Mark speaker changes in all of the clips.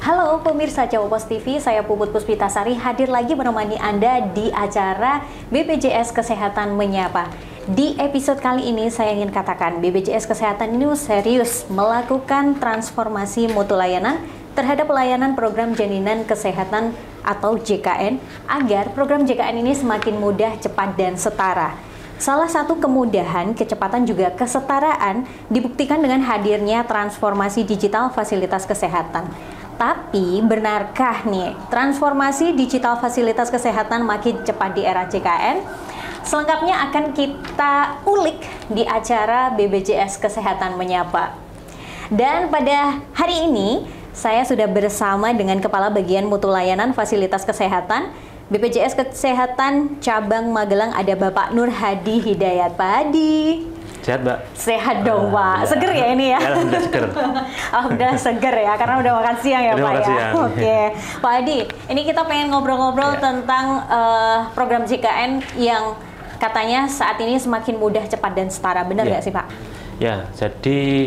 Speaker 1: Halo pemirsa Jawa Pos TV, saya Puput Puspitasari hadir lagi menemani Anda di acara BPJS Kesehatan Menyapa. Di episode kali ini saya ingin katakan BPJS Kesehatan ini serius melakukan transformasi mutu layanan terhadap pelayanan program jaminan kesehatan atau JKN agar program JKN ini semakin mudah, cepat, dan setara. Salah satu kemudahan, kecepatan juga kesetaraan dibuktikan dengan hadirnya transformasi digital fasilitas kesehatan. Tapi benarkah nih transformasi digital fasilitas kesehatan makin cepat di era JKN? Selengkapnya akan kita ulik di acara BPJS Kesehatan Menyapa. Dan pada hari ini saya sudah bersama dengan Kepala Bagian Mutu Layanan Fasilitas Kesehatan BPJS Kesehatan Cabang Magelang, ada Bapak Nur Hadi Hidayat. Pak Hadi.
Speaker 2: Sehat, Mbak?
Speaker 1: Sehat dong, Pak. Seger ya ini ya?
Speaker 2: Alhamdulillah seger.
Speaker 1: Alhamdulillah seger ya, karena udah makan siang ya,
Speaker 2: udah
Speaker 1: Pak
Speaker 2: makan
Speaker 1: ya?
Speaker 2: siang.
Speaker 1: Oke. Pak Hadi, ini kita pengen ngobrol-ngobrol tentang program JKN yang katanya saat ini semakin mudah, cepat, dan setara. Benar nggak sih, Pak?
Speaker 2: Ya, jadi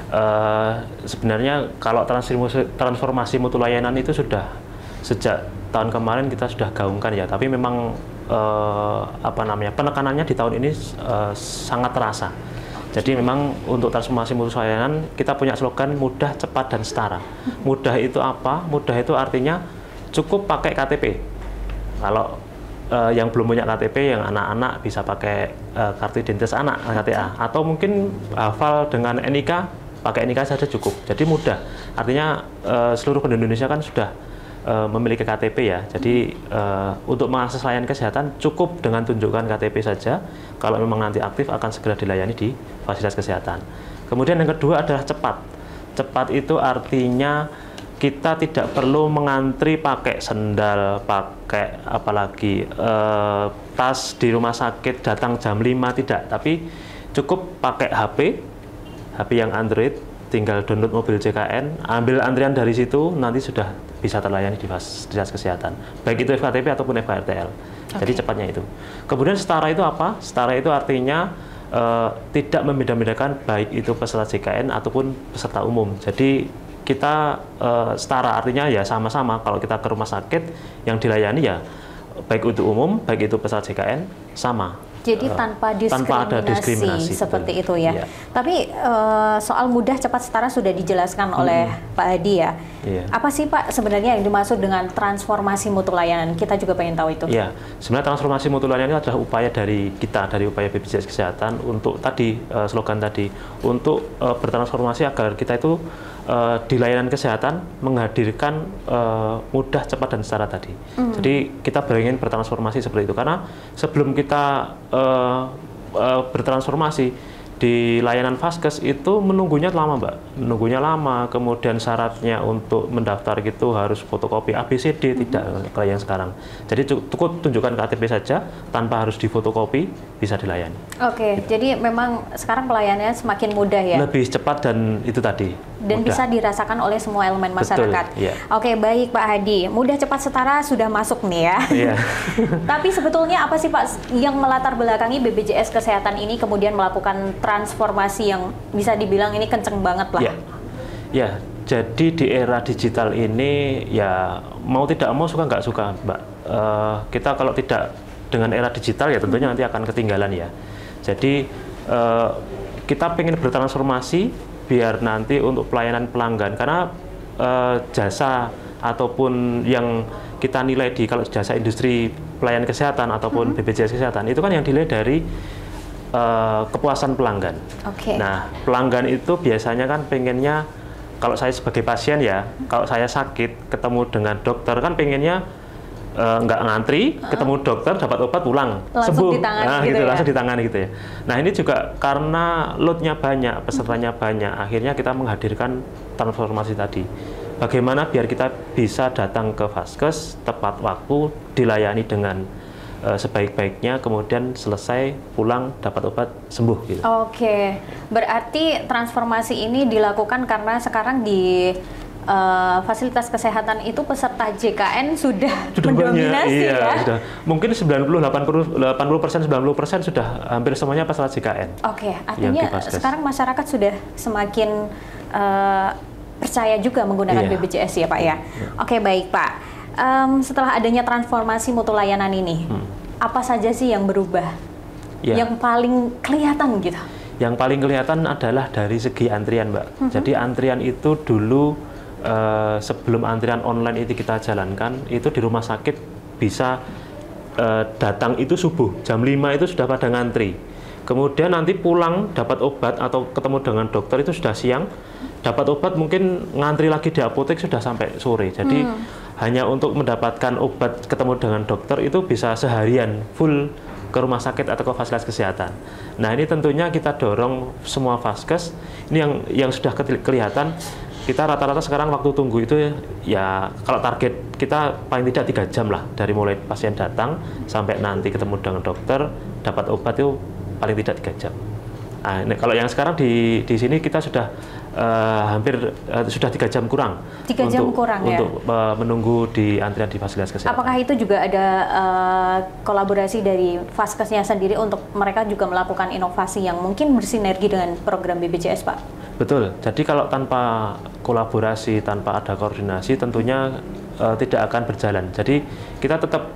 Speaker 2: sebenarnya kalau transformasi mutu layanan itu sudah sejak tahun kemarin kita sudah gaungkan ya, tapi memang penekanannya di tahun ini sangat terasa. Jadi memang untuk transformasi mutu layanan kita punya slogan mudah, cepat, dan setara. Mudah itu apa? Mudah itu artinya cukup pakai KTP. Kalau yang belum punya KTP, yang anak-anak bisa pakai kartu identitas anak (KTA), atau mungkin hafal dengan NIK, pakai NIK saja cukup. Jadi mudah. Artinya seluruh penduduk Indonesia kan sudah memiliki KTP ya. Jadi untuk mengakses layanan kesehatan cukup dengan tunjukkan KTP saja. Kalau memang nanti aktif akan segera dilayani di fasilitas kesehatan. Kemudian yang kedua adalah cepat. Cepat itu artinya kita tidak perlu mengantri pakai sendal, pakai apalagi tas di rumah sakit datang jam 5, tidak. Tapi cukup pakai HP yang Android, tinggal download mobil JKN, ambil antrian dari situ, nanti sudah bisa terlayani di fasilitas kesehatan, baik itu FKTP ataupun FKRTL. Jadi cepatnya itu. Kemudian setara itu apa? Setara itu artinya tidak membeda-bedakan baik itu peserta JKN ataupun peserta umum. Jadi kita setara, artinya ya sama-sama. Kalau kita ke rumah sakit yang dilayani ya baik itu umum, baik itu peserta JKN sama.
Speaker 1: Jadi tanpa
Speaker 2: ada diskriminasi
Speaker 1: seperti itu ya.
Speaker 2: Iya.
Speaker 1: Tapi soal mudah, cepat, setara sudah dijelaskan oleh Pak Hadi ya.
Speaker 2: Iya.
Speaker 1: Apa sih Pak sebenarnya yang dimaksud dengan transformasi mutu layanan? Kita juga pengen tahu itu.
Speaker 2: Iya, sebenarnya transformasi mutu layanan itu adalah upaya dari kita, dari upaya BPJS Kesehatan untuk tadi slogan tadi, untuk bertransformasi agar kita itu di layanan kesehatan menghadirkan mudah, cepat, dan setara tadi. Jadi kita ingin bertransformasi seperti itu, karena sebelum kita bertransformasi di layanan Vaskes itu menunggunya lama, Mbak. Menunggunya lama, kemudian syaratnya untuk mendaftar gitu harus fotokopi ABCD, tidak kayak yang sekarang. Jadi cukup tunjukkan KTP saja tanpa harus difotokopi, bisa dilayani.
Speaker 1: Oke, gitu. Jadi memang sekarang pelayanannya semakin mudah ya?
Speaker 2: Lebih cepat dan itu tadi.
Speaker 1: Dan
Speaker 2: mudah.
Speaker 1: Bisa dirasakan oleh semua elemen masyarakat.
Speaker 2: Betul, iya.
Speaker 1: Oke, baik Pak Hadi. Mudah, cepat, setara sudah masuk nih ya.
Speaker 2: Iya.
Speaker 1: Tapi sebetulnya apa sih Pak yang melatar belakangi BPJS Kesehatan ini kemudian melakukan transformasi yang bisa dibilang ini kenceng banget lah?
Speaker 2: Iya. Ya, jadi di era digital ini ya mau tidak mau, suka nggak suka, Mbak. Kita kalau tidak dengan era digital ya tentunya nanti akan ketinggalan ya. Jadi kita pengen bertransformasi biar nanti untuk pelayanan pelanggan, karena jasa ataupun yang kita nilai di kalau jasa industri pelayanan kesehatan ataupun BPJS Kesehatan itu kan yang dinilai dari kepuasan pelanggan. Nah, pelanggan itu biasanya kan pengennya, kalau saya sebagai pasien ya, kalau saya sakit ketemu dengan dokter kan pengennya nggak ngantri, ketemu dokter, dapat obat, pulang,
Speaker 1: langsung
Speaker 2: sembuh, langsung ditangani gitu ya. Nah, ini juga karena loadnya banyak, pesertanya banyak, akhirnya kita menghadirkan transformasi tadi. Bagaimana biar kita bisa datang ke Vaskes tepat waktu, dilayani dengan sebaik-baiknya, kemudian selesai, pulang, dapat obat, sembuh gitu.
Speaker 1: Oke, berarti transformasi ini dilakukan karena sekarang di fasilitas kesehatan itu peserta JKN sudah mendominasi
Speaker 2: iya,
Speaker 1: ya?
Speaker 2: Sudah. Mungkin 80%, 90% sudah hampir semuanya peserta JKN.
Speaker 1: Oke, artinya sekarang masyarakat sudah semakin percaya juga menggunakan BPJS ya Pak ya. Oke, baik Pak. Setelah adanya transformasi mutu layanan ini, apa saja sih yang berubah? Yang paling kelihatan gitu?
Speaker 2: Yang paling kelihatan adalah dari segi antrian, Mbak. Jadi antrian itu dulu sebelum antrian online itu kita jalankan, itu di rumah sakit bisa datang itu subuh, jam 5 itu sudah pada ngantri. Kemudian nanti pulang dapat obat atau ketemu dengan dokter itu sudah siang, dapat obat mungkin ngantri lagi di apotek sudah sampai sore. Jadi hanya untuk mendapatkan obat ketemu dengan dokter itu bisa seharian full ke rumah sakit atau ke fasilitas kesehatan. Nah ini tentunya kita dorong semua vaskes, ini yang sudah kelihatan. Kita rata-rata sekarang waktu tunggu itu ya kalau target kita paling tidak 3 jam lah dari mulai pasien datang sampai nanti ketemu dengan dokter dapat obat itu paling tidak 3 jam. Nah, ini, kalau yang sekarang di sini kita sudah hampir sudah 3 jam kurang.
Speaker 1: 3 jam kurang ya?
Speaker 2: Untuk menunggu di antrian di fasilitas kesehatan.
Speaker 1: Apakah itu juga ada kolaborasi dari vaskesnya sendiri untuk mereka juga melakukan inovasi yang mungkin bersinergi dengan program BPJS, Pak?
Speaker 2: Betul. Jadi kalau tanpa kolaborasi, tanpa ada koordinasi, tentunya tidak akan berjalan. Jadi kita tetap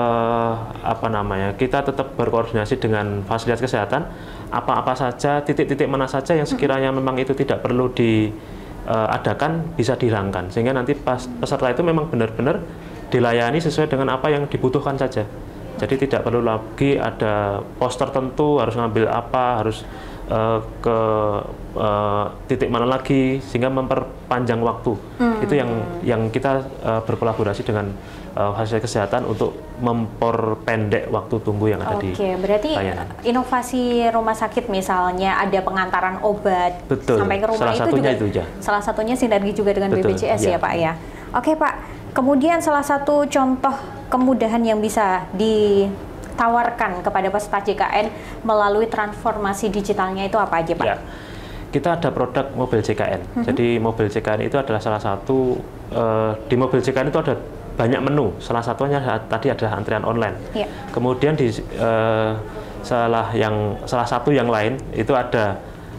Speaker 2: kita tetap berkoordinasi dengan fasilitas kesehatan. Apa-apa saja, titik-titik mana saja yang sekiranya memang itu tidak perlu diadakan bisa dihilangkan. Sehingga nanti peserta itu memang benar-benar dilayani sesuai dengan apa yang dibutuhkan saja. Jadi tidak perlu lagi ada pos tertentu harus ngambil apa, harus ke titik mana lagi, sehingga memperpanjang waktu. Itu yang kita berkolaborasi dengan fasilitas kesehatan untuk memperpendek waktu tunggu yang ada di
Speaker 1: berarti layanan. Inovasi rumah sakit misalnya ada pengantaran obat sampai ke rumah salah satunya sinergi juga dengan BPJS ya Pak ya. Oke Pak, kemudian salah satu contoh kemudahan yang bisa ditawarkan kepada peserta JKN melalui transformasi digitalnya itu apa aja Pak? Ya,
Speaker 2: kita ada produk mobil JKN. Jadi mobil JKN itu adalah salah satu, di mobil JKN itu ada banyak menu. Salah satunya tadi adalah antrian online. Ya. Kemudian di salah satu yang lain itu ada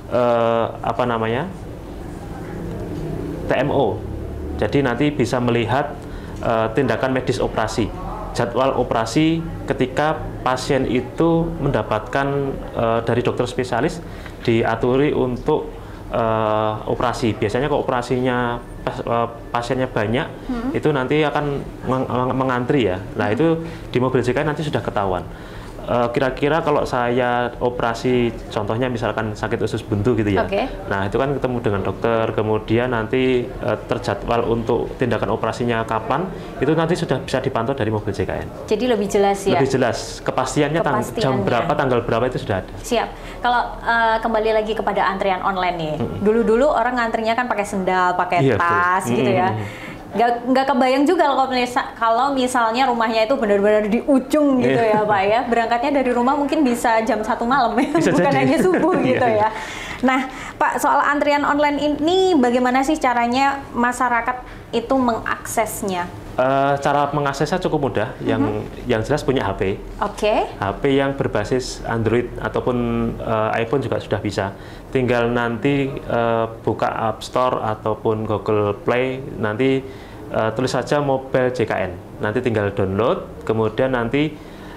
Speaker 2: TMO. Jadi nanti bisa melihat tindakan medis operasi, jadwal operasi ketika pasien itu mendapatkan dari dokter spesialis diaturi untuk operasi. Biasanya kalau operasinya pasiennya banyak, itu nanti akan mengantri ya. Nah itu di mobil JKN nanti sudah ketahuan. Kira-kira kalau saya operasi, contohnya misalkan sakit usus buntu gitu ya. Nah itu kan ketemu dengan dokter, kemudian nanti terjadwal untuk tindakan operasinya kapan, itu nanti sudah bisa dipantau dari mobil JKN.
Speaker 1: Jadi lebih jelas ya?
Speaker 2: Lebih jelas, kepastiannya jam berapa, tanggal berapa itu sudah ada.
Speaker 1: Siap. Kalau kembali lagi kepada antrian online nih, dulu-dulu orang ngantrinya kan pakai sendal, pakai tas gitu ya. Nggak kebayang juga kalau misalnya rumahnya itu benar-benar di ujung gitu ya Pak ya. Berangkatnya dari rumah mungkin bisa jam 1 malam ya, bukan hanya subuh gitu ya. Nah Pak, soal antrian online ini bagaimana sih caranya masyarakat itu mengaksesnya?
Speaker 2: Cara mengaksesnya cukup mudah, yang jelas punya HP. HP yang berbasis Android ataupun iPhone juga sudah bisa. Tinggal nanti buka App Store ataupun Google Play, nanti tulis saja mobil JKN. Nanti tinggal download, kemudian nanti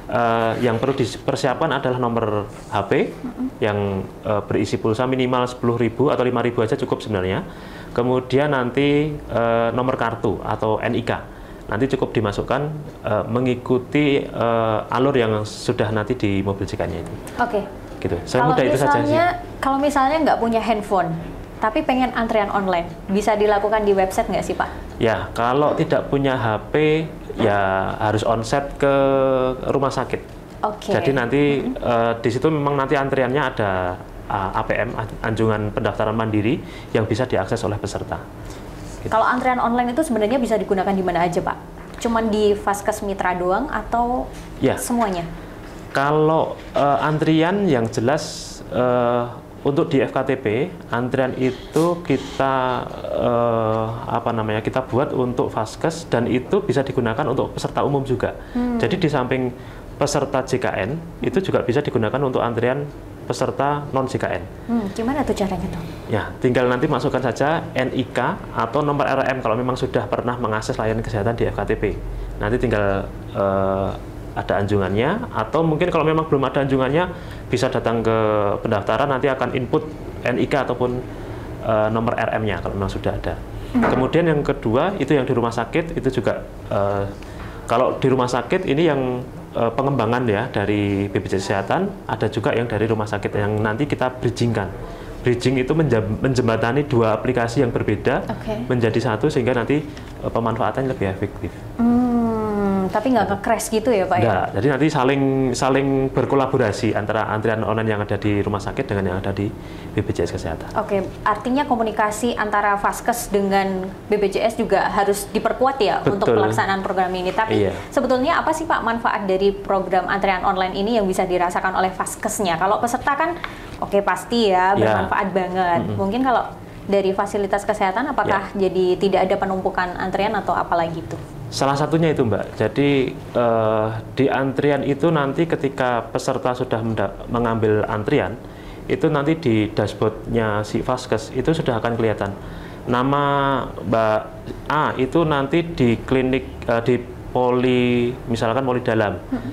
Speaker 2: yang perlu dipersiapkan adalah nomor HP yang berisi pulsa minimal 10.000 atau 5.000 aja cukup sebenarnya. Kemudian nanti nomor kartu atau NIK. Nanti cukup dimasukkan mengikuti alur yang sudah nanti di mobil JKN-nya itu. Gitu. Semudah itu saja sih.
Speaker 1: Kalau misalnya nggak punya handphone, tapi pengen antrian online, bisa dilakukan di website nggak sih Pak?
Speaker 2: Ya, kalau tidak punya HP, ya harus onset ke rumah sakit. Jadi nanti di situ memang nanti antriannya ada APM, Anjungan Pendaftaran Mandiri, yang bisa diakses oleh peserta.
Speaker 1: Kalau antrian online itu sebenarnya bisa digunakan di mana aja Pak? Cuman di Vaskes Mitra doang atau semuanya? Kalau
Speaker 2: antrian yang jelas untuk di FKTP, antrian itu kita kita buat untuk Vaskes, dan itu bisa digunakan untuk peserta umum juga. Jadi di samping peserta JKN itu juga bisa digunakan untuk antrian peserta non-JKN.
Speaker 1: Gimana tuh caranya tuh?
Speaker 2: Ya, tinggal nanti masukkan saja NIK atau nomor RM kalau memang sudah pernah mengakses layanan kesehatan di FKTP. Nanti tinggal ada anjungannya, atau mungkin kalau memang belum ada anjungannya, bisa datang ke pendaftaran, nanti akan input NIK ataupun nomor RM-nya kalau memang sudah ada. Kemudian yang kedua, itu yang di rumah sakit, itu juga kalau di rumah sakit ini yang pengembangan ya dari BPJS Kesehatan, ada juga yang dari rumah sakit yang nanti kita bridgingkan. Bridging itu menjembatani dua aplikasi yang berbeda menjadi satu, sehingga nanti pemanfaatannya lebih efektif.
Speaker 1: Tapi nggak nge-crash gitu ya Pak?
Speaker 2: Nggak, jadi nanti saling berkolaborasi antara antrian online yang ada di rumah sakit dengan yang ada di BPJS Kesehatan.
Speaker 1: Oke, artinya komunikasi antara Vaskes dengan BPJS juga harus diperkuat ya. Betul. Untuk pelaksanaan program ini. Tapi sebetulnya apa sih Pak manfaat dari program antrian online ini yang bisa dirasakan oleh Vaskesnya? Kalau peserta kan pasti ya bermanfaat banget. Mungkin kalau dari fasilitas kesehatan apakah jadi tidak ada penumpukan antrian atau apalagi itu?
Speaker 2: Salah satunya itu Mbak, jadi di antrian itu nanti ketika peserta sudah mengambil antrian, itu nanti di dashboardnya si Vaskes itu sudah akan kelihatan nama Mbak A itu nanti di klinik di poli, misalkan poli dalam,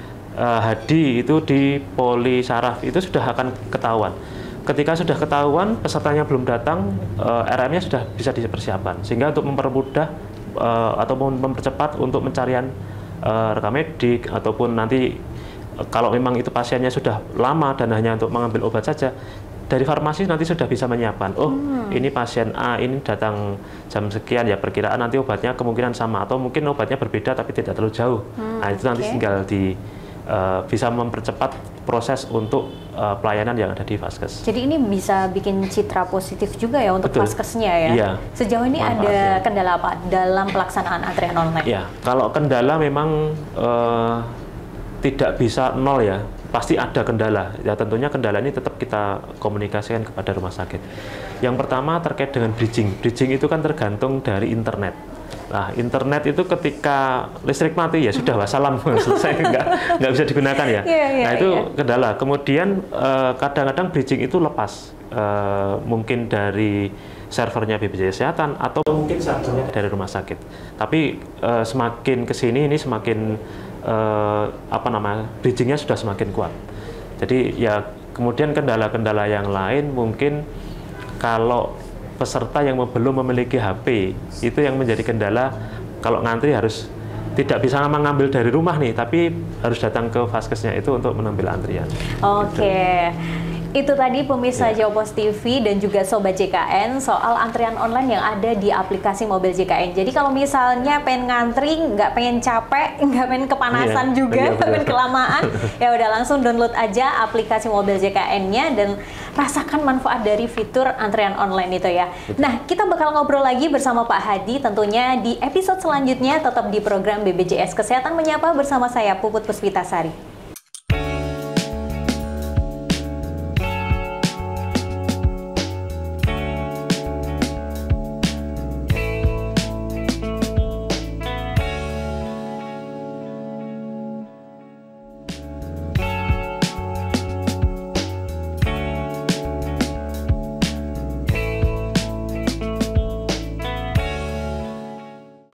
Speaker 2: Hadi itu di poli saraf, itu sudah akan ketahuan. Ketika sudah ketahuan pesertanya belum datang, RM-nya sudah bisa dipersiapkan, sehingga untuk mempermudah ataupun mempercepat untuk pencarian rekam medik, ataupun nanti kalau memang itu pasiennya sudah lama dan hanya untuk mengambil obat saja, dari farmasi nanti sudah bisa menyiapkan, ini pasien A ini datang jam sekian ya, perkiraan nanti obatnya kemungkinan sama, atau mungkin obatnya berbeda tapi tidak terlalu jauh. Nah itu nanti tinggal bisa mempercepat proses untuk pelayanan yang ada di Vaskes.
Speaker 1: Jadi ini bisa bikin citra positif juga ya untuk Vaskesnya ya?
Speaker 2: Iya.
Speaker 1: Sejauh ini ada kendala apa dalam pelaksanaan antrian online?
Speaker 2: Ya, kalau kendala memang tidak bisa nol ya, pasti ada kendala. Ya tentunya kendala ini tetap kita komunikasikan kepada rumah sakit. Yang pertama terkait dengan bridging. Bridging itu kan tergantung dari internet. Nah, internet itu ketika listrik mati ya sudah wassalam, selesai, nggak bisa digunakan ya. Nah itu kendala. Kemudian kadang-kadang bridging itu lepas, mungkin dari servernya BPJS Kesehatan atau mungkin servernya dari rumah sakit. Tapi semakin kesini ini semakin bridgingnya sudah semakin kuat. Jadi ya kemudian kendala-kendala yang lain mungkin kalau peserta yang belum memiliki HP itu yang menjadi kendala. Kalau ngantri harus tidak bisa mengambil dari rumah nih, tapi harus datang ke Vaskesnya itu untuk mengambil antrian.
Speaker 1: Oke. Itu tadi pemirsa Jawpos TV dan juga Sobat JKN soal antrian online yang ada di aplikasi mobil JKN. Jadi kalau misalnya pengen ngantri, nggak pengen capek, nggak pengen kepanasan juga, nggak pengen kelamaan, ya udah langsung download aja aplikasi mobil JKN-nya dan rasakan manfaat dari fitur antrian online itu ya. Nah, kita bakal ngobrol lagi bersama Pak Hadi tentunya di episode selanjutnya, tetap di program BPJS Kesehatan Menyapa bersama saya Puput Puspitasari.